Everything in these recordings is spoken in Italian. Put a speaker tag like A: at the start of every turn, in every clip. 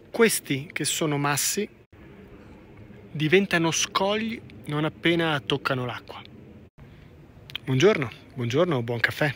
A: Questi, che sono massi, diventano scogli non appena toccano l'acqua. Buongiorno, buongiorno, buon caffè.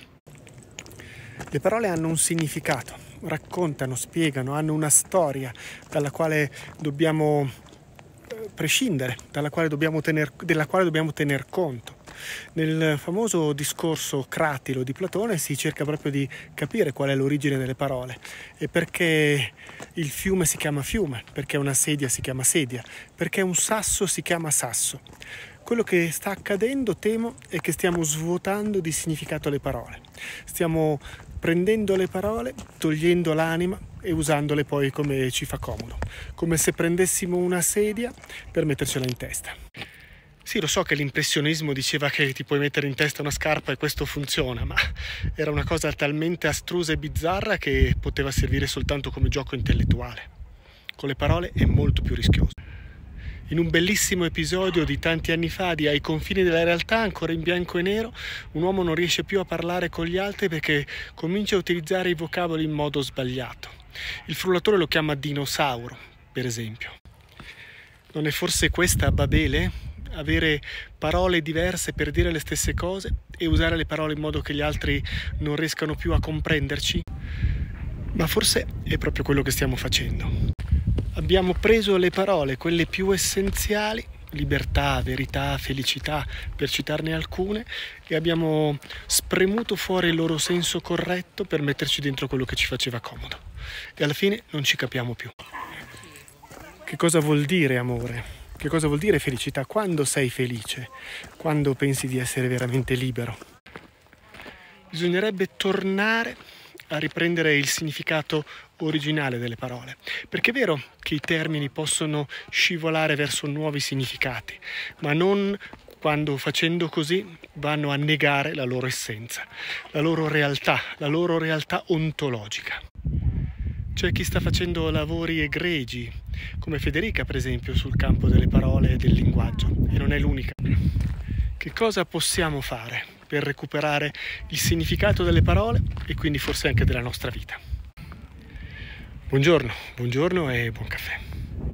A: Le parole hanno un significato, raccontano, spiegano, hanno una storia dalla quale dobbiamo prescindere, della quale dobbiamo tener conto. Nel famoso discorso Cratilo di Platone si cerca proprio di capire qual è l'origine delle parole e perché il fiume si chiama fiume, perché una sedia si chiama sedia, perché un sasso si chiama sasso. Quello che sta accadendo, temo, è che stiamo svuotando di significato le parole. Stiamo prendendo le parole, togliendo l'anima e usandole poi come ci fa comodo, come se prendessimo una sedia per mettercela in testa. Sì, lo so che l'impressionismo diceva che ti puoi mettere in testa una scarpa e questo funziona, ma era una cosa talmente astrusa e bizzarra che poteva servire soltanto come gioco intellettuale. Con le parole è molto più rischioso. In un bellissimo episodio di tanti anni fa di Ai confini della realtà, ancora in bianco e nero, un uomo non riesce più a parlare con gli altri perché comincia a utilizzare i vocaboli in modo sbagliato. Il frullatore lo chiama dinosauro, per esempio. Non è forse questa Babele? Avere parole diverse per dire le stesse cose e usare le parole in modo che gli altri non riescano più a comprenderci? Ma forse è proprio quello che stiamo facendo. Abbiamo preso le parole, quelle più essenziali, libertà, verità, felicità, per citarne alcune, e abbiamo spremuto fuori il loro senso corretto per metterci dentro quello che ci faceva comodo. E alla fine non ci capiamo più. Che cosa vuol dire amore? Che cosa vuol dire felicità? Quando sei felice? Quando pensi di essere veramente libero? Bisognerebbe tornare a riprendere il significato originale delle parole, perché è vero che i termini possono scivolare verso nuovi significati, ma non quando facendo così vanno a negare la loro essenza, la loro realtà ontologica. C'è chi sta facendo lavori egregi, come Federica per esempio, sul campo delle parole e del linguaggio, e non è l'unica. Che cosa possiamo fare per recuperare il significato delle parole e quindi forse anche della nostra vita? Buongiorno, buongiorno e buon caffè.